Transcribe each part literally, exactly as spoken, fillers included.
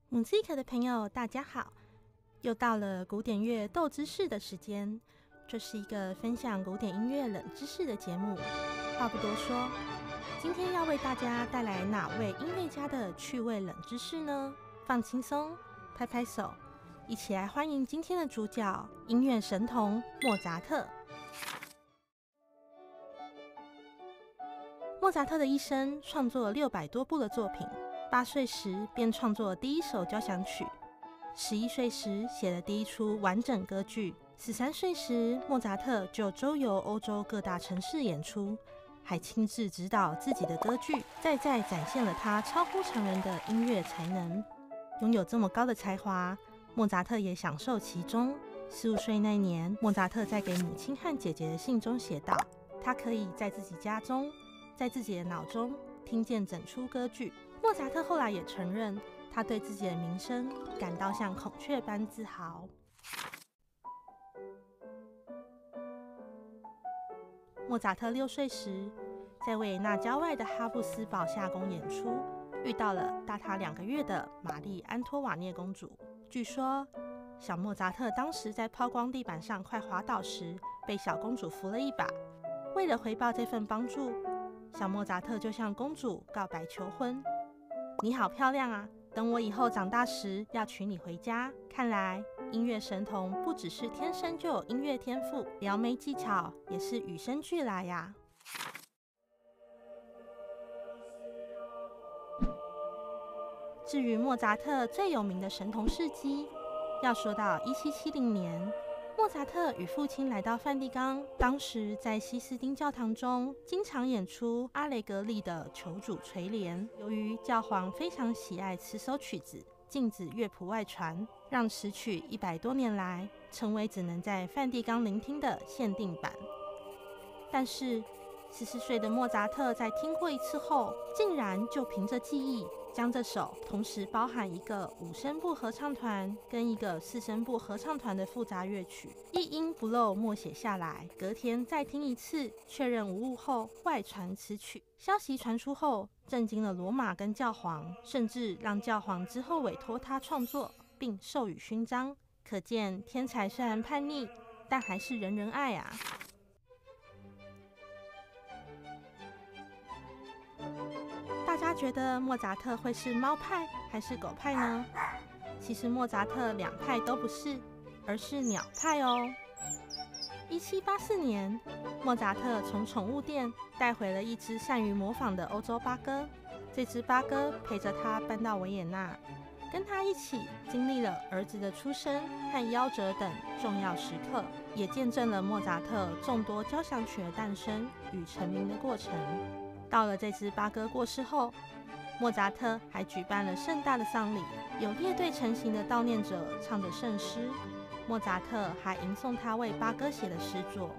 母子课的朋友大家好，又到了古典乐斗知识的时间。这是一个分享古典音乐冷知识的节目。话不多说，今天要为大家带来哪位音乐家的趣味冷知识呢？放轻松，拍拍手，一起来欢迎今天的主角——音乐神童莫扎特。莫扎特的一生创作了六百多部的作品，八岁时便创作第一首交响曲，十一岁时写了第一出完整歌剧，十三岁时莫扎特就周游欧洲各大城市演出，还亲自指导自己的歌剧，再再展现了他超乎常人的音乐才能。拥有这么高的才华，莫扎特也享受其中。十五岁那年，莫扎特在给母亲和姐姐的信中写道，他可以在自己家中，在自己的脑中听见整出歌剧。莫扎特后来也承认，他对自己的名声感到像孔雀般自豪。莫扎特六岁时，在维也纳郊外的哈布斯堡夏宫演出，遇到了大他两个月的玛丽安托瓦涅公主。据说，小莫扎特当时在抛光地板上快滑倒时，被小公主扶了一把。为了回报这份帮助，小莫扎特就向公主告白求婚。你好漂亮啊，等我以后长大时要娶你回家。看来音乐神童不只是天生就有音乐天赋，撩妹技巧也是与生俱来呀。至于莫扎特最有名的神童事迹，要说到一七七零年，莫扎特与父亲来到梵蒂冈，当时在西斯丁教堂中经常演出阿雷格利的求主垂怜。由于教皇非常喜爱此首曲子，禁止乐谱外传，让此曲一百多年来成为只能在梵蒂冈聆听的限定版。但是十四岁的莫扎特在听过一次后，竟然就凭着记忆将这首同时包含一个五声部合唱团跟一个四声部合唱团的复杂乐曲一音不漏默写下来，隔天再听一次，确认无误后外传此曲。消息传出后，震惊了罗马跟教皇，甚至让教皇之后委托他创作并授予勋章。可见天才虽然叛逆，但还是人人爱啊。大家觉得莫扎特会是猫派还是狗派呢？其实莫扎特两派都不是，而是鸟派哦。一七八四年，莫扎特从宠物店带回了一只善于模仿的欧洲八哥，这只八哥陪着他搬到维也纳，跟他一起经历了儿子的出生和夭折等重要时刻，也见证了莫扎特众多交响曲的诞生与成名的过程。到了这只八哥过世后，莫扎特还举办了盛大的丧礼，有列队成行的悼念者唱着圣诗，莫扎特还吟诵他为八哥写的诗作。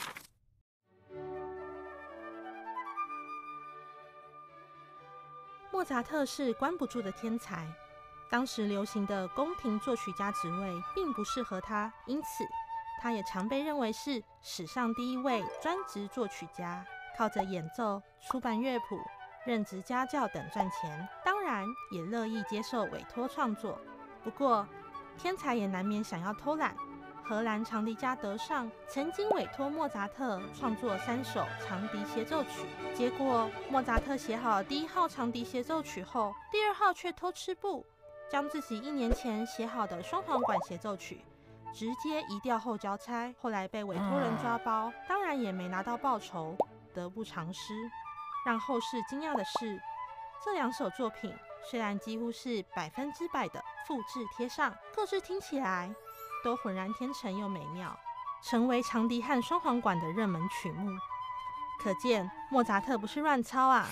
莫扎特是关不住的天才，当时流行的宫廷作曲家职位并不适合他，因此他也常被认为是史上第一位专职作曲家，靠着演奏、出版乐谱、任职家教等赚钱，当然也乐意接受委托创作。不过，天才也难免想要偷懒。荷兰长笛家德尚曾经委托莫扎特创作三首长笛协奏曲，结果莫扎特写好第一号长笛协奏曲后，第二号却偷吃步，将自己一年前写好的双簧管协奏曲直接移调后交差，后来被委托人抓包，当然也没拿到报酬，得不偿失。让后世惊讶的是，这两首作品虽然几乎是百分之百的复制贴上，各自听起来都浑然天成又美妙，成为长笛和双簧管的热门曲目。可见莫扎特不是乱抄啊。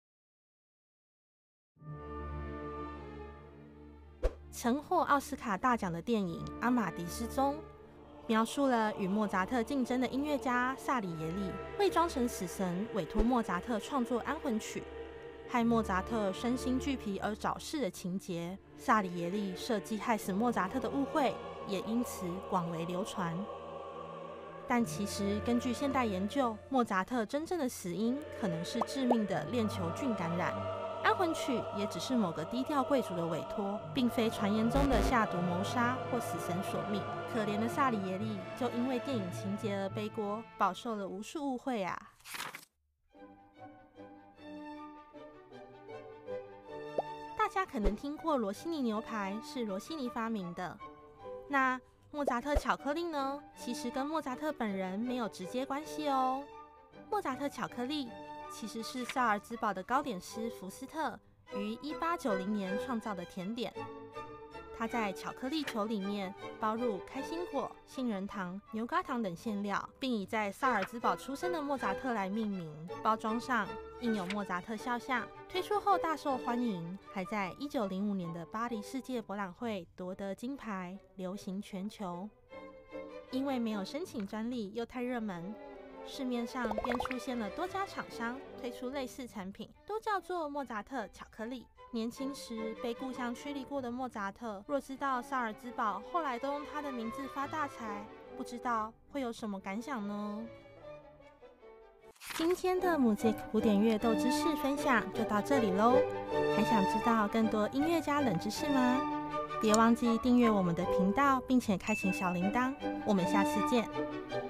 曾获奥斯卡大奖的电影《阿玛迪斯》中，描述了与莫扎特竞争的音乐家萨里耶利伪装成死神，委托莫扎特创作安魂曲，害莫扎特身心俱疲而早逝的情节。萨里耶利设计害死莫扎特的误会也因此广为流传。但其实根据现代研究，莫扎特真正的死因可能是致命的链球菌感染。 安魂曲也只是某个低调贵族的委托，并非传言中的下毒谋杀或死神索命。可怜的萨里耶利就因为电影情节而背锅，饱受了无数误会啊！大家可能听过罗西尼牛排是罗西尼发明的，那莫扎特巧克力呢？其实跟莫扎特本人没有直接关系哦。莫扎特巧克力其实是萨尔兹堡的糕点师福斯特于一八九零年创造的甜点。他在巧克力球里面包入开心果、杏仁糖、牛轧糖等馅料，并以在萨尔兹堡出生的莫扎特来命名。包装上印有莫扎特肖像。推出后大受欢迎，还在一九零五年的巴黎世界博览会夺得金牌，流行全球。因为没有申请专利又太热门，市面上便出现了多家厂商推出类似产品，都叫做莫扎特巧克力。年轻时被故乡驱离过的莫扎特，若知道萨尔兹堡后来都用他的名字发大财，不知道会有什么感想呢？今天的 Music 古典乐斗知识分享就到这里喽，还想知道更多音乐家冷知识吗？别忘记订阅我们的频道，并且开启小铃铛。我们下次见。